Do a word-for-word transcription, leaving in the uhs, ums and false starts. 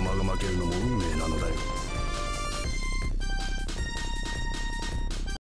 様が負けるのも運命なのだよ。